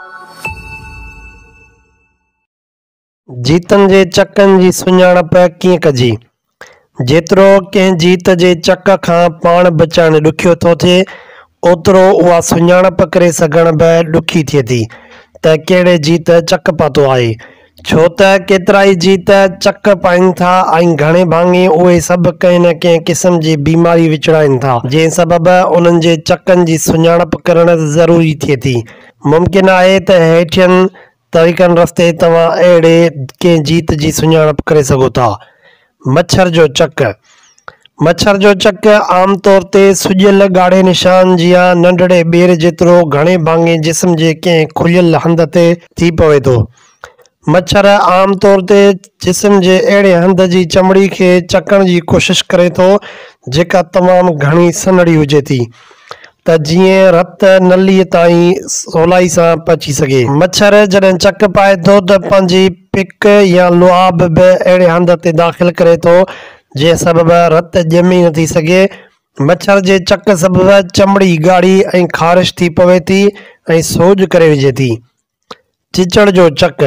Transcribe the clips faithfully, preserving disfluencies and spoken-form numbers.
जीतन जे चकन जी सुञाणप कीअं कजी। जेतिरो कंहिं जीत जे चक खां पाण बचाइण ॾुखियो थो थिए, ओतिरो उहा सुञाणप करे सघण बि ॾुखी थिए थी त कहिड़े जीत चक पातो आहे। छो त केतिरा ई जीत चक पाइनि था ऐं घणे भाङे उहे सभु कंहिं न कंहिं क़िस्म जी बीमारी विचड़ाइनि था, जंहिं सबबि उन्हनि जे चकनि जी सुञाणप करणु ज़रूरी थिए थी। मुमकिन आहे त हेठियनि तरीक़नि रस्ते तव्हां अहिड़े कंहिं जीत जी सुञाणप करे सघो था। मच्छर जो चक। मच्छर जो चक आम तौर ते सुॼियल ॻाढ़े निशान जिया नंढड़े ॿेर जेतिरो घणे भाङे जिस्म जे कंहिं खुलियल हंध ते थी पवे थो। मच्छर आम तौर ते जिस्म जे अहिड़े हंध जी चमड़ी खे चकण जी कोशिश करे थो जेका तमामु घणी सन्हड़ी हुजे थी त जीअं रत नलीअ ताईं सवलाई सां पहुची सघे। मच्छर जॾहिं चक पाए थो त पंहिंजी पिक या लुआब बि अहिड़े हंध ते दाख़िल करे थो जंहिं सबबि रत ॼमी न थी सघे। मच्छर जे चक सबबि चमड़ी ॻाढ़ी ऐं ख़ारिश थी पवे थी ऐं सोज करे विझे थी। चिचड़ जो चक।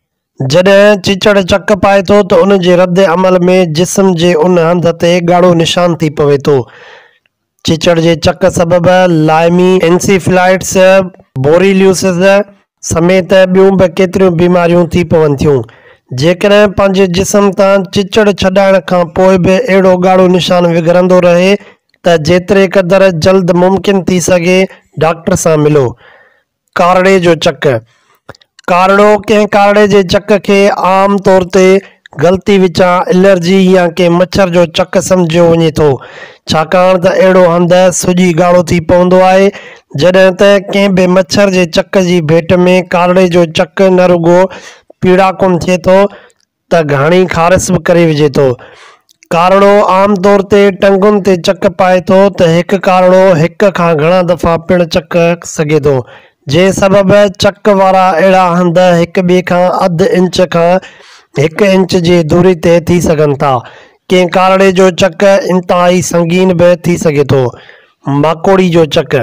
जॾहिं चिचड़ चक पाए थो त उन जे रद्द अमल में जिस्म जे उन हंध ते ॻाढ़ो निशान थी पवे थो। चिचड़ जे चक सबबि लाइमी एन्सीफिलाइटिस बोरिलियोसिस समेत ॿियूं बि केतिरियूं बीमारियूं थी पवनि थियूं। जेकॾहिं पंहिंजे जिस्म तां चिचड़ छॾाइण खां पोइ बि अहिड़ो ॻाढ़ो निशान विगरंदो रहे त जेतिरे क़दुरु जल्द मुमकिन थी सघे डॉक्टर सां मिलो। कारड़े जो चक। कारड़ो कंहिं कारड़े जे चक खे आम तौर ते ग़लती विचां एलर्जी या कंहिं मच्छर जो चक सम्झियो वञे थो, छाकाणि त अहिड़ो हंध सुॼी ॻाढ़ो थी पवंदो आहे। जॾहिं त कंहिं बि मच्छर जे चक जी भेट में कारड़े जो चक न रुगो पीड़ाकुन थिए थो त घणी ख़ारिश बि करे विझे थो। कारड़ो आम तौर ते टंगुनि ते चक पाए थो त हिकु कारड़ो हिक खां घणा दफ़ा पिणु चक सघे थो, जंहिं सबबि चक वारा अहिड़ा हंध हिक ॿिए खां अधु इंच खां हिकु इंच जी दूरी ते थी सघनि था। कंहिं कारड़े जो चक इंतहाई संगीन बि थी सघे थो। माकोड़ी जो चक।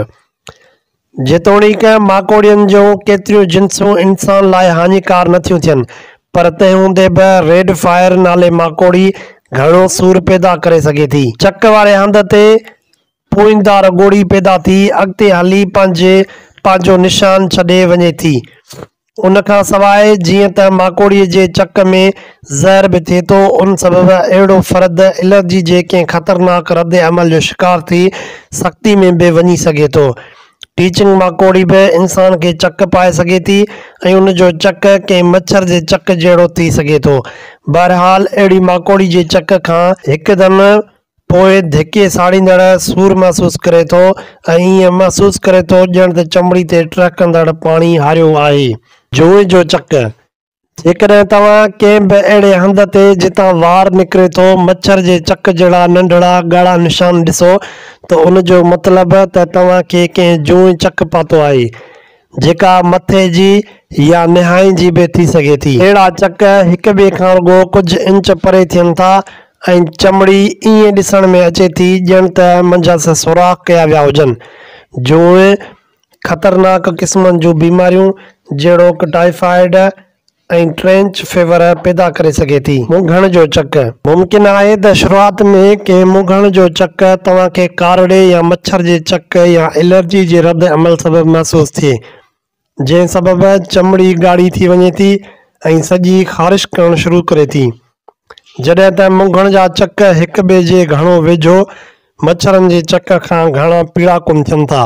जेतोणीकि माकोड़ियुनि जूं केतिरियूं जिन्सूं इंसान लाइ हानिकार नथियूं थियनि, पर तंहिं हूंदे बि रेड फायर नाले माकोड़ी घणो सूर पैदा करे सघे थी। चक वारे हंध ते पूईंदार गोड़ी पैदा थी अॻिते हली पंहिंजे पंहिंजो निशान छॾे वञे थी। उन खां सवाइ जीअं त माकोड़ीअ जे चक में ज़हर बि थिए थो, उन सबबि अहिड़ो फ़र्द एलर्जी जे कंहिं ख़तरनाक रद्द अमल जो शिकार थी सख़्ती में बि वञी सघे थो। टीचिंग माकोड़ी बि इंसान खे चक पाए सघे थी ऐं उन जो चक कंहिं मच्छर जे चक जहिड़ो थी सघे थो। बहरहाल अहिड़ी माकोड़ी जे चक खां हिकदमि पोइ धिके साड़ींदड़ सूर महसूस करे थो ऐं ईअं महसूस करे थो ॼण त चमड़ी ते टहिकंदड़ पाणी हारियो आहे। जूए जो चक। जेकॾहिं तव्हां कंहिं बि अहिड़े हंध ते जितां वार निकिरे थो मच्छर जे चक जहिड़ा नंढड़ा ॻाढ़ा निशान ॾिसो त उन जो मतिलबु त तव्हांखे कंहिं जूए चक पातो आहे, जेका मथे जी या निहाई जी बि थी सघे थी। अहिड़ा चक हिक ॿिए खां रुगो कुझु इंच परे थियनि था ऐं चमड़ी ईअं ॾिसण में अचे थी ॼण त मंझंदि सुराख कया विया हुजनि। जूए ख़तरनाक क़िस्मनि जूं बीमारियूं जहिड़ोकि टाइफाइड ऐं ट्रेंच फीवर पैदा करे सघे थी। मुंघण जो चक। मुमकिन आहे त शुरूआत में कंहिं मुंघण जो चक तव्हांखे कारड़े या मच्छर जे चक या एलर्जी जे रद्द अमल सबबि महसूस थिए, जंहिं सबबि चमड़ी ॻाढ़ी थी वञे थी ऐं सॼी ख़ारिश करणु शुरू करे थी। जॾहिं त मुंघण जा चक हिक ॿिए जे घणो वेझो मच्छरनि जे चक खां घणा पीड़ाकुन थियनि था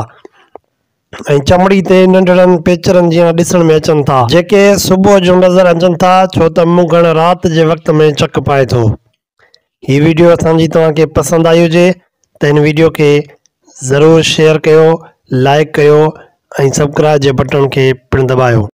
ऐं चमड़ी ते नंढड़नि पेचरनि जीअं ॾिसण में अचनि था, जेके सुबुह जो नज़र अचनि था छो त मुंघण राति जे वक़्त में चक पाए थो। हीअ वीडियो असांजी तव्हांखे पसंदि आई हुजे त हिन वीडियो खे ज़रूरु शेयर कयो, लाइक कयो ऐं सब्सक्राइब जे बटन खे पिणु दॿायो।